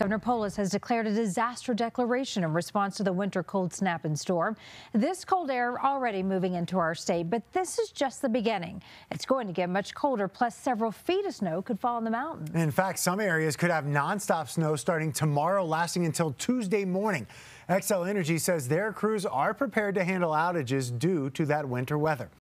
Governor Polis has declared a disaster declaration in response to the winter cold snap and storm. This cold air already moving into our state, but this is just the beginning. It's going to get much colder, plus several feet of snow could fall in the mountains. In fact, some areas could have nonstop snow starting tomorrow, lasting until Tuesday morning. XL Energy says their crews are prepared to handle outages due to that winter weather.